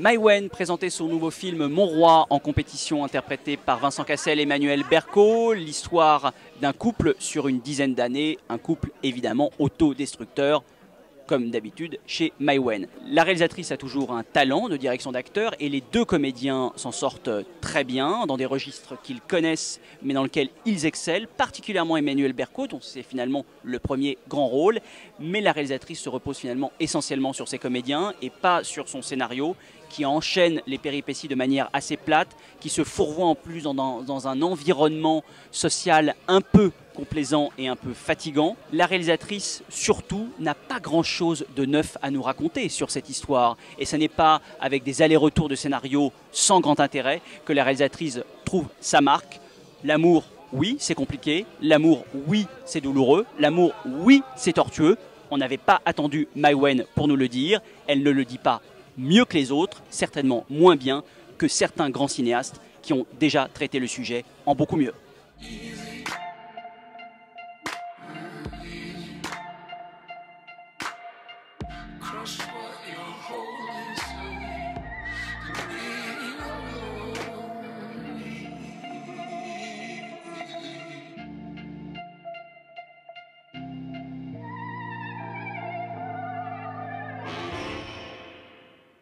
Maïwenn présentait son nouveau film Mon Roi en compétition, interprété par Vincent Cassel et Emmanuel Berco. L'histoire d'un couple sur une dizaine d'années, un couple évidemment autodestructeur, comme d'habitude chez Maïwenn. La réalisatrice a toujours un talent de direction d'acteur et les deux comédiens s'en sortent très bien dans des registres qu'ils connaissent mais dans lesquels ils excellent, particulièrement Emmanuel Berco dont c'est finalement le premier grand rôle, mais la réalisatrice se repose finalement essentiellement sur ses comédiens et pas sur son scénario qui enchaîne les péripéties de manière assez plate, qui se fourvoie en plus dans un environnement social un peu complaisant et un peu fatigant. La réalisatrice, surtout, n'a pas grand-chose de neuf à nous raconter sur cette histoire. Et ce n'est pas avec des allers-retours de scénario sans grand intérêt que la réalisatrice trouve sa marque. L'amour, oui, c'est compliqué. L'amour, oui, c'est douloureux. L'amour, oui, c'est tortueux. On n'avait pas attendu Maïwenn pour nous le dire. Elle ne le dit pas mieux que les autres, certainement moins bien que certains grands cinéastes qui ont déjà traité le sujet en beaucoup mieux. Qu'est-ce qui s'est passé ?